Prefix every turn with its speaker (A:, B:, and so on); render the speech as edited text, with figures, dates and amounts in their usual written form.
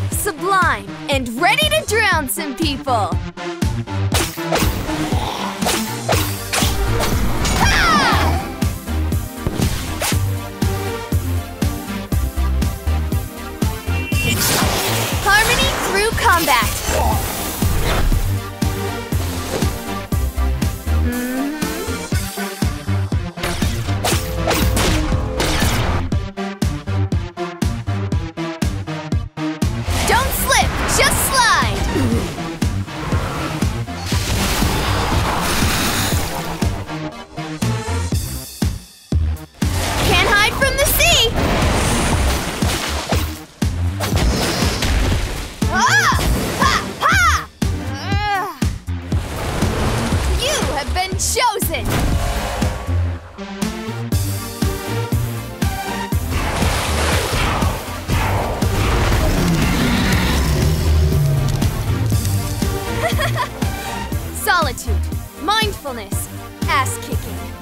A: sublime, and ready to drown some people. Harmony through combat. Don't slip, just slide. Can't hide from the sea. Ah! Ha! Ha! You have been chosen! Solitude, mindfulness, ass-kicking.